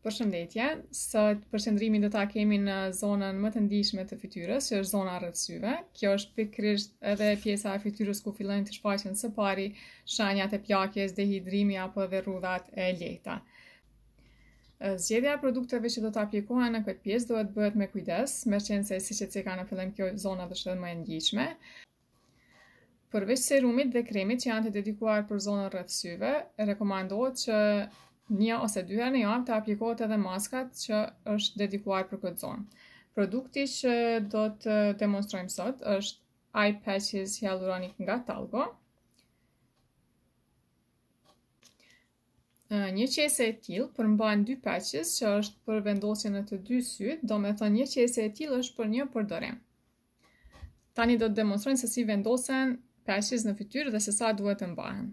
Përshëndetje, sot përqendrimin do ta kemi në zonën më të ndihshme të fytyrës, që është zona rreth syve. Kjo është pikërisht edhe pjesa e fytyrës ku fillojnë të shfaqen së pari shenjat e plakjes, dehidrimi apo edhe rrudhat e lehta. Zgjedhja e produkteve që do të aplikohen në këtë pjesë duhet bëhet me kujdes, meqense se siç e ceka në fillim kjo zona është edhe më e ndihshme. Përveç serumit dhe kremit që janë të dedikuar për zonën rreth syve, rekomandohet që 1 ose 2 herë në javë të aplikohet edhe maskat që është dedikuar për këtë zonë. Produkti që do të demonstrojmë sot është Eye Patches Hyaluronic nga Talgo. Një qese e tillë përmban 2 patches që është për vendosjen në të dy syt, do me thënë një qese e tillë është për një përdorim. Tani do të demonstrojmë se si vendosen patches në fytyrë dhe se sa duhet të mbahen.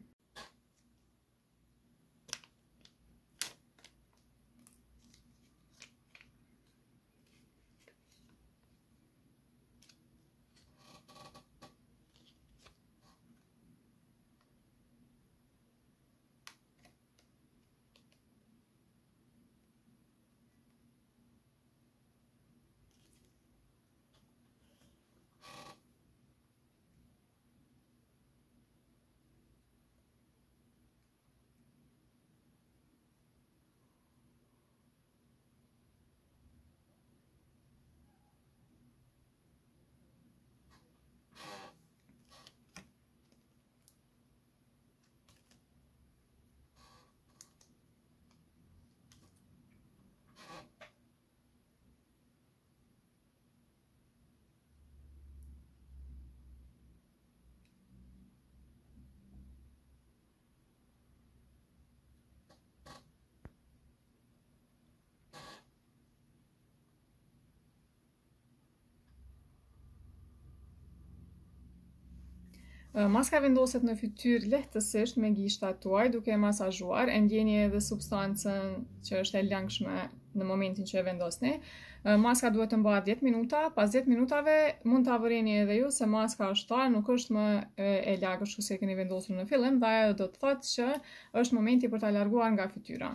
Maska vendoset në fytyrë lehtësisht me gishtat tuaj duke masazhuar, e ndjeni edhe substancën që është e lëngshme në momentin që e vendosni. Maska duhet të mbahet 10 minuta, pas 10 minutave mund ta vëreni edhe ju se maska është tarë, nuk është më e lagëshme siç e keni vendosur në fillim, dhe ajo do të thotë që është momenti për ta larguar nga fytyra.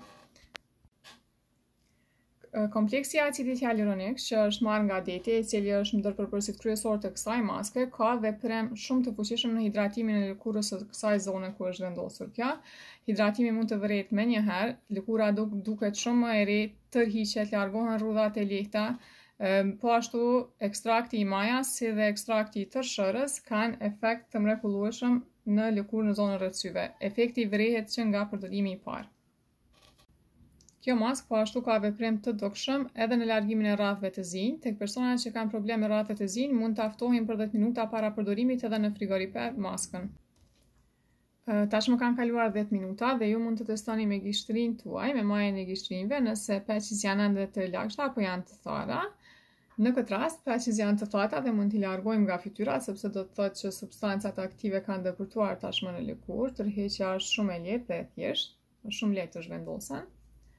Kompleksi i acidit hyaluronik, që është marrë nga deti, i cili është ndërpërpërësit kryesor të kësaj maske, ka veprem shumë të fuqishëm në hidratimin e lëkurës së kësaj zone ku është vendosur kjo. Hidratimi mund të vëret me një herë, lëkura duket shumë më e re, tërhiqet, largohen rrudhat e lehta, po ashtu ekstrakti i majas si dhe ekstrakti i tërshërës kanë efekt të mrekullueshëm në lëkurë në zonën rreth syve. Efekti vrihet që nga përdorimi i parë. Kjo maskë po ashtu ka veprim të dukshëm edhe në largimin e rrafëve të zi. Tek personat që kanë probleme me rrafët e zi, mund të aftohen për 10 minuta para përdorimit edhe në frigorifer maskën. Tashmë kanë kaluar 10 minuta dhe ju mund të testoni me gishtrinë tuaj, me majën e gishtrinëve, nëse patches janë ende të lagshta apo janë të thara. Në këtë rast, patches janë të thata dhe mund t'i largojmë nga fytyra, sepse do të thotë që substancat aktive kanë depërtuar tashmë në lëkurë. Tërheqja është shumë e lehtë dhe e thjeshtë, është shumë lehtë të zhvendosen.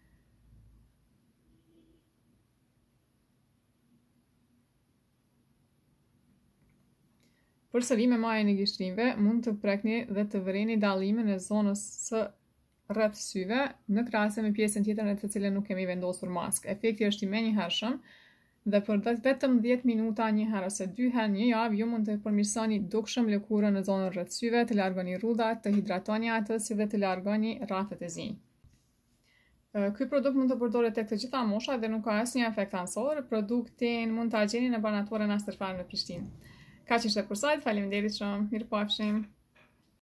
Përsëri me majën e gishtrinëve mund të prekni dhe të vëreni dallimin e zonës së rreth syve në krahasim me pjesën tjetër në të cilën nuk kemi vendosur maskë. Efekti është i menjëhershëm dhe për vetëm 10 minuta një herë ose 2 herë një javë ju mund të përmirësoni dukshëm lëkurën në zonën rreth syve, të largoni rrudhat, të hidratoni atë si dhe të largoni rrafët e zi. Ky produkt mund të përdoret tek të gjitha moshat dhe nuk ka asnjë efekt ansor. Produktin mund ta gjeni në banatorën Astërfarm në Prishtinë. Kaq ishte për sot, faleminderit shumë, mirupafshim.